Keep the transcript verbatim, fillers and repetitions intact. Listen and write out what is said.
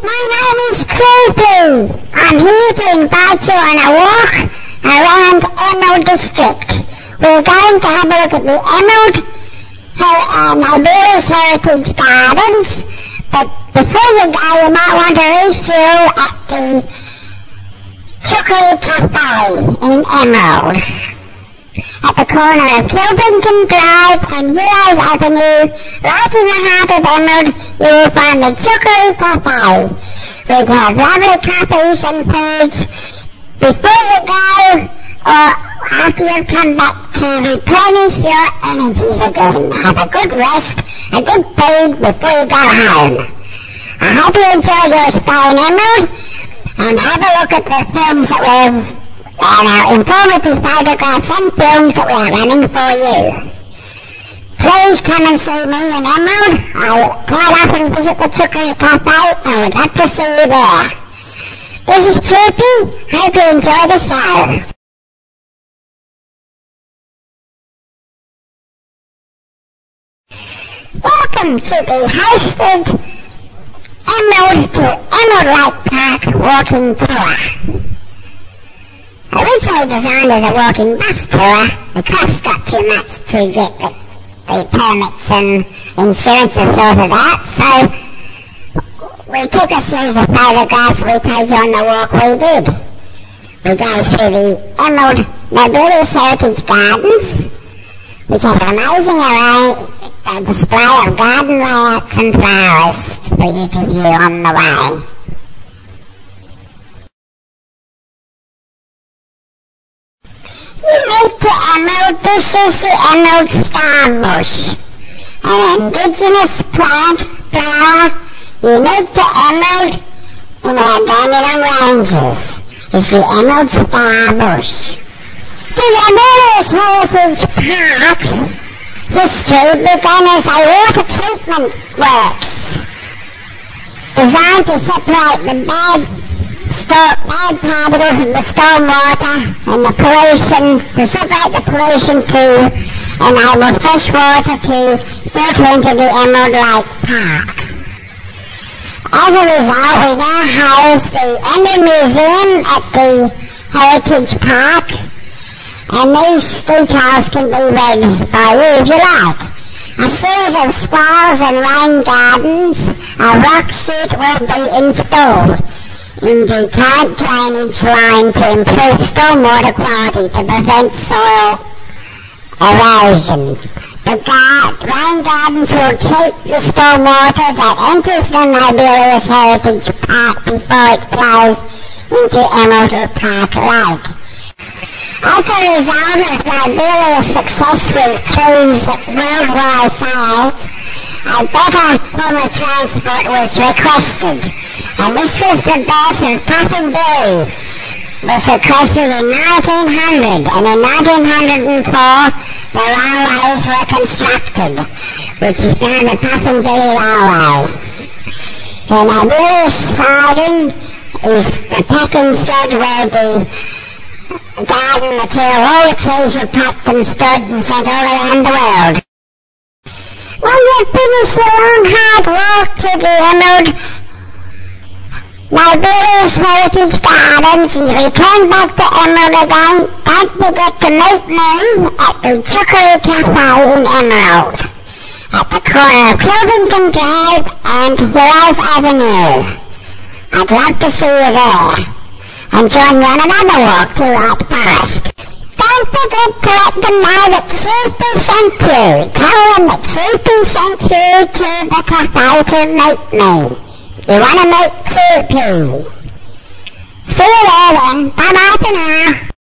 My name is Troopy. I'm here to invite you on a walk around Emerald District. We're going to have a look at the Emerald uh, Nibirius Heritage Gardens, but before you go you might want to refuel at the Chukri Cafe in Emerald, at the corner of Kilpington Drive and Heroes Avenue, right in the heart of Emerald, you will find the Chukri Cafe. We have lovely coffees and foods. Before you go, or after you've come back to replenish your energies again, have a good rest, a good feed before you go home. I hope you enjoyed your stay in Emerald, and have a look at the films that we've and our informative photographs and films that we are running for you. Please come and see me in Emerald. I quite often visit the Chukri Cafe and I would love to see you there. This is Troopy. Hope you enjoy the show. Welcome to the hosted Emerald to Emerald Lake Park walking tour. Originally designed as a walking bus tour, the cost got too much to get the, the permits and insurance and sort of that, so we took a series of photographs, we take you on the walk we did. We go through the Emerald Nibirius Heritage Gardens, which have an amazing array, a display of garden layouts and flowers for you to view on the way. Unique to Emerald, this is the Emerald Starbush, an indigenous plant flower unique to Emerald in our Dandenong Ranges, is the Emerald Starbush. The Nibirius Heritage Park history began as a water treatment works designed to separate the bad Stop bad particles of the storm water and the pollution, to separate the pollution to enable fresh water to filter into the Emerald Lake Park. As a result, we now house the Emerald Museum at the Heritage Park, and these details can be read by you if you like. A series of spas and rain gardens, a rock chute will be installed in the current drainage line to improve stormwater quality to prevent soil erosion. The gar rain gardens will treat the stormwater that enters the Nibirius Heritage Park before it flows into Emerald Park Lake. As a result of Nibirius' success with trees at worldwide sales, a better form of transport was requested, and this was the birth of Puffin Billy. It was requested in nineteen hundred, and in nineteen oh four the railways were constructed, which is now the Puffin Billy Railway. The Nibirius siding is the packing shed where the garden material, all the trees were packed and stood and sent all around the world. When you finish your long hard walk to the Emerald Nibirius Heritage Gardens and you return back to Emerald again, don't forget to meet me at the Chukri Cafe in Emerald, at the corner of Kilpington Drive and Heroes Avenue. I'd love to see you there, and join me on another walk to Lake Forest. Don't forget to let them know that Troopy sent you. Tell them that Troopy sent you to the cafe to meet me. You want to meet Troopy. See you there then. Bye bye for now.